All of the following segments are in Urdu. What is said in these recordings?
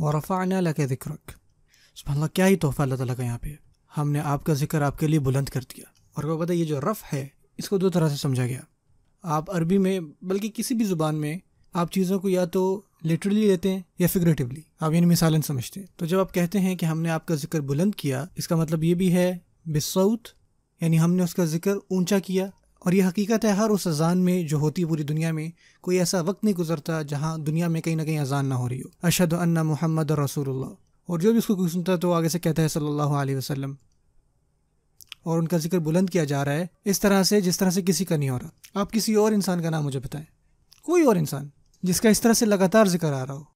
وَرَفَعْنَا لَكَ ذِكْرَكَ. سبحان اللہ، کیا ہی تحفہ اللہ تعالیٰ کا یہاں پہ. ہم نے آپ کا ذکر آپ کے لیے بلند کر دیا. اور وہ پتہ، یہ جو رفع ہے اس کو دو طرح سے سمجھا گیا. آپ عربی میں بلکہ کسی بھی زبان میں آپ چیزوں کو یا تو لٹرلی لیتے ہیں یا فگریٹیولی، آپ یعنی مثالاً سمجھتے ہیں. تو جب آپ کہتے ہیں کہ ہم نے آپ کا ذکر بلند کیا، اس کا مطلب یہ بھی ہے بالصوت، یعنی ہم نے اس کا ذکر اونچا کیا. اور یہ حقیقت ہے، ہر اس اذان میں جو ہوتی پوری دنیا میں کوئی ایسا وقت نہیں گزرتا جہاں دنیا میں کہیں نہ کہیں اذان نہ ہو رہی ہو. اشہد ان محمد رسول اللہ. اور جو بھی اس کو کوئی سنتا ہے تو آگے سے کہتا ہے صلی اللہ علیہ وسلم. اور ان کا ذکر بلند کیا جا رہا ہے اس طرح سے جس طرح سے کسی کا نہیں ہو رہا. آپ کسی اور انسان کا نام مجھے بتائیں، کوئی اور انسان جس کا اس طرح سے لگاتار ذکر آ رہا ہو،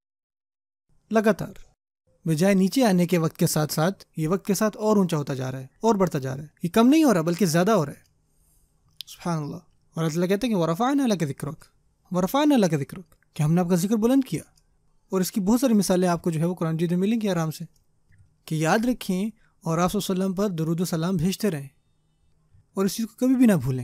لگاتار، بجائے نیچے آنے کے وقت کے ساتھ ساتھ یہ وقت کے ساتھ اور اونچا ہوتا جا رہا ہے اور بڑھتا جا رہا ہے. یہ کم نہیں ہو رہا بلکہ زیادہ ہو رہا ہے. سبحان اللہ. اور اللہ کہتے ہیں کہ وَرَفَعْنَا لَكَ ذِكْرَكَ، وَرَفَعْنَا لَكَ ذِكْرَكَ، کہ ہم نے آپ کا ذکر بلند کیا. اور اس کی بہت ساری مثالیں آپ کو جو ہے وہ قرآن مجید میں ملیں گی آرام سے، کہ یاد رکھیں اور آپ صلی اللہ علیہ وسلم پر درود و سلام بھیجتے رہیں اور اس چیز کو کبھی بھی نہ بھولیں.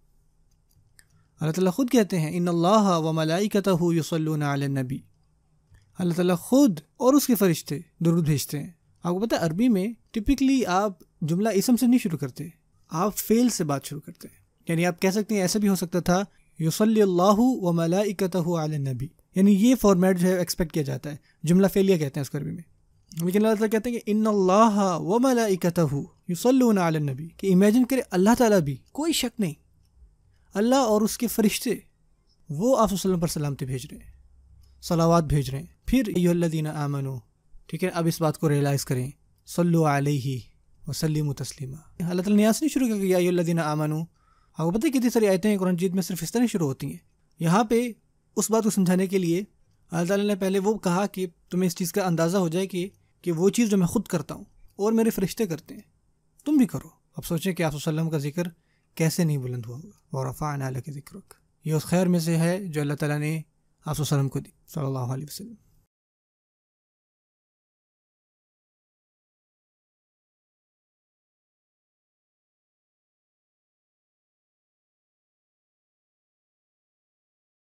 اللہ تعالیٰ خود کہتے ہیں ان اللہ و ملائکتہ یصلون علی النبی. اللہ تعالیٰ خود اور اس کے فرشتے درود بھیجتے ہیں. آپ کو پتہ ہے عربی میں ٹپکلی آپ جملہ اسم سے نہیں شروع کرتے، آپ فعل سے بات شروع کرتے ہیں. یعنی آپ کہہ سکتے ہیں، ایسا بھی ہو سکتا تھا یصلی اللہ و ملائکتہ علی النبی، یعنی یہ فارمیٹ جو ہے ایکسپیکٹ کیا جاتا ہے. جملہ فعلیہ کہتے ہیں اس کو عربی میں. لیکن اللہ تعالیٰ کہتے ہیں کہ ان اللہ و ملائکتہ یصلون علی النبی، کہ امیجن کرے اللہ تعالیٰ بھی، کوئی شک نہیں، اللہ اور اس کے فرشتے وہ آپ صلی اللہ علیہ وسلم پر سلامتی بھیج رہے ہیں، صلوات بھیج رہے ہیں. پھر ایھا الذین آمنوا، ٹھیک ہے، اب اس بات کو ریئلائز کریں، صلو علیہ وسلموا تسلیما. اللہ تعالیٰ نے یہاں سے نہیں شروع کیا کہ یا ایھا الذین آمنوا. آپ کو پتہ ہے کتنی ساری آیتیں ہیں قرآن مجید میں صرف اس طرح شروع ہوتی ہیں. یہاں پہ اس بات کو سمجھانے کے لیے اللہ تعالیٰ نے پہلے وہ کہا کہ تمہیں اس چیز کا اندازہ ہو جائے کہ وہ چیز جو میں خود کرتا ہوں اور میرے فرشتے کرتے ہیں تم بھی کرو. اب سوچیں کہ آپ صلی اللہ علیہ وسلم کا ذکر کیسے نہیں بلند ہوا ہوگا. وَرَفَعْنَا لَكَ ذِكْرَكَ، یہ اس خیر میں سے ہے جو اللہ تعالیٰ نے آپ صلی اللہ علیہ وسلم کو دی، صلی اللہ علیہ وسلم.